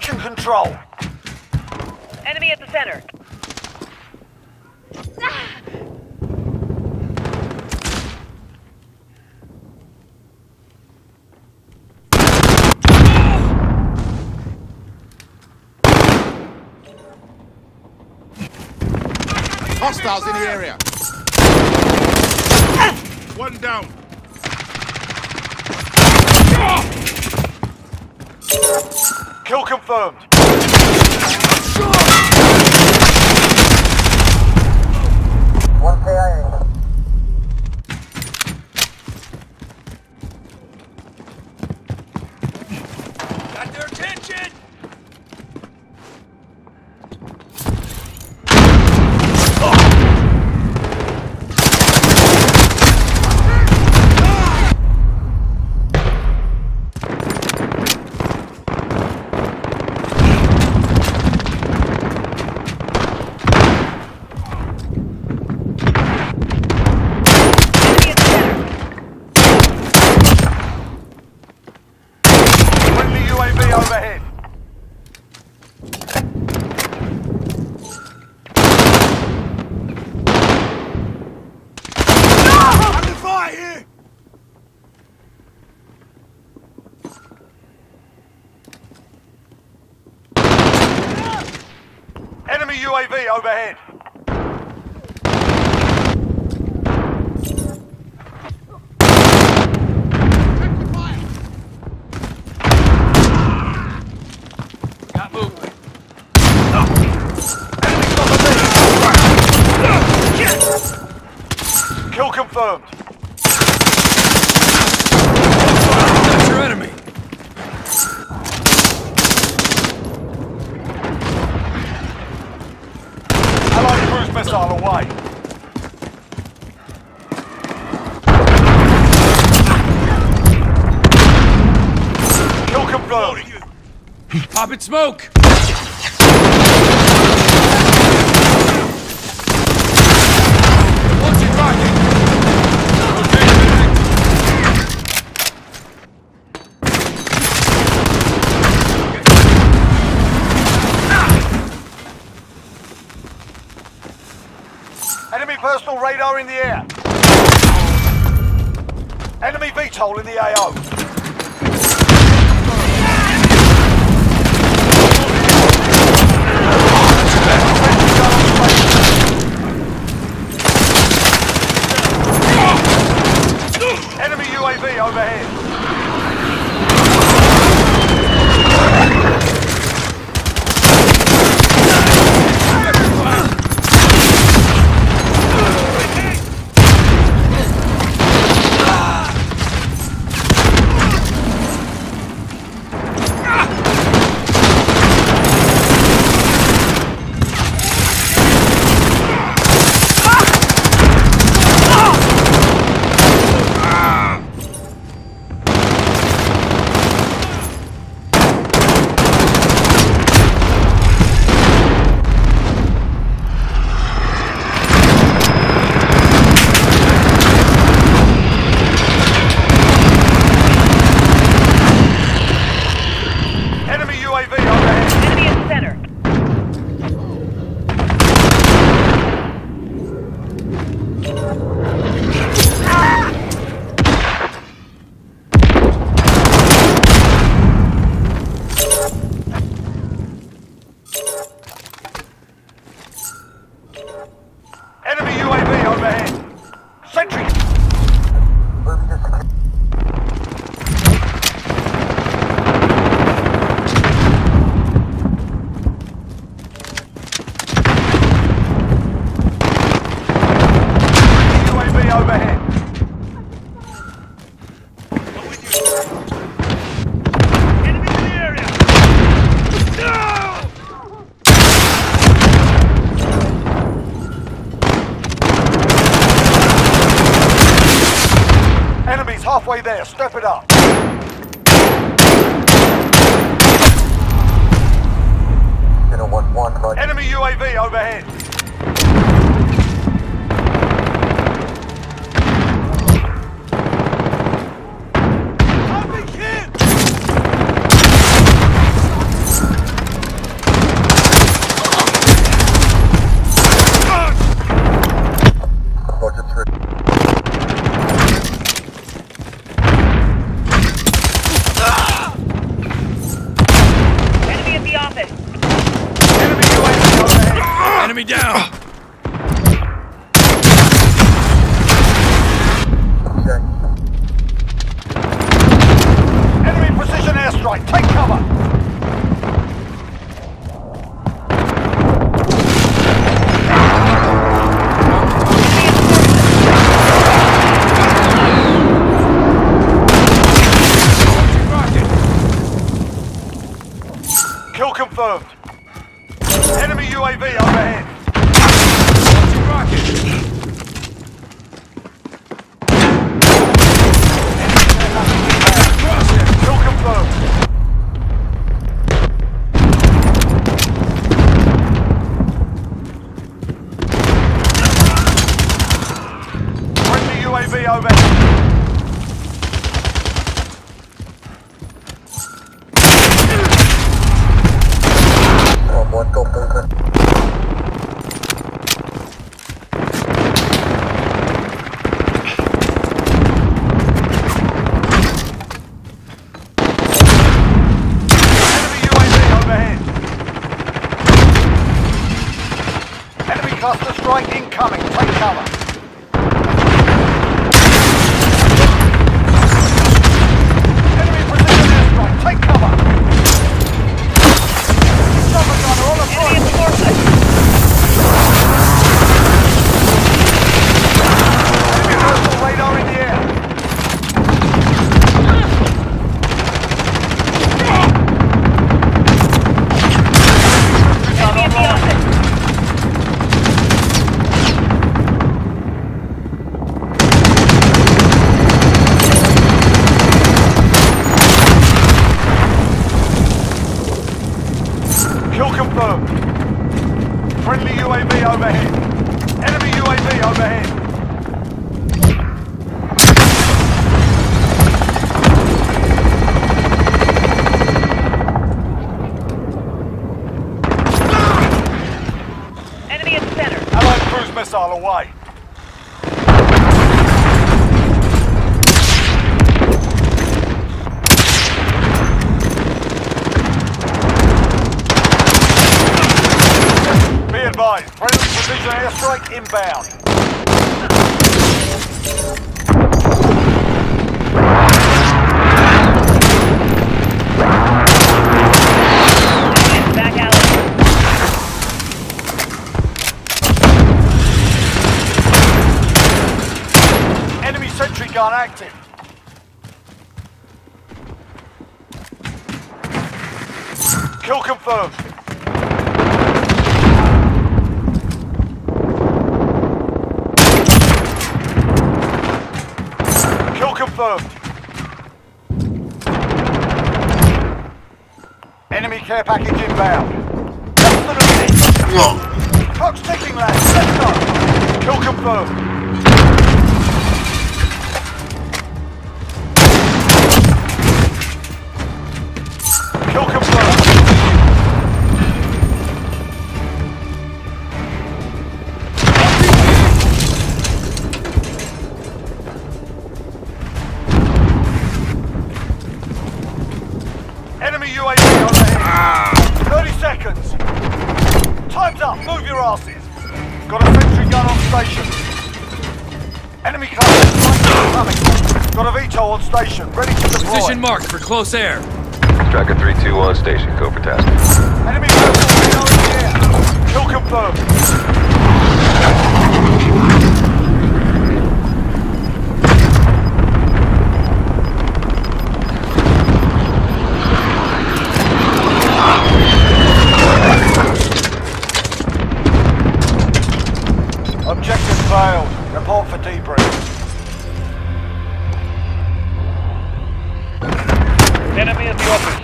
Taking control. Enemy at the center. Hostiles in the area. One down. Kill confirmed. One KIA. Got their attention. Overhead. Under fire here. Enemy UAV overhead. Kill confirmed. That's your enemy. Allied cruise missile away. Kill confirmed. Popping smoke. What's it rocking? Enemy personal radar in the air. Enemy VTOL in the AO. Enemy UAV overhead. halfway there. Step it up. Enemy UAV overhead. Enemy down! Check. Enemy precision airstrike. Take cover. Kill confirmed. Enemy UAV overhead. Kill confirmed. Friendly UAV overhead. One go movement. Enemy UAV overhead. Enemy cluster strike incoming. Take cover. Enemy precision airstrike. Take cover. Chopper gunner on the front. Enemy at the forefront. Enemy versatile radar in the air. Enemy at the offense. Kill confirmed. Friendly UAV overhead. Enemy UAV overhead. Enemy at the center. Allied cruise missile away. Be advised, friendly precision airstrike inbound. Back alley. Enemy sentry gun active. Kill confirmed. Kill confirmed. Enemy care package inbound. Less than a minute. Clock's ticking, lads. Let's go. Kill confirmed. Kill confirmed. Enemy UAV overhead. 30 seconds. Time's up. Move your asses. Got a sentry gun on station. Enemy cluster strike incoming. Got a VTOL on station. Ready to deploy. Position marked for close air. Tracker 321 on station, go for tasking. Enemy vehicle radar in the air. Kill confirmed. Objective failed. Report for debrief. Enemy at the office.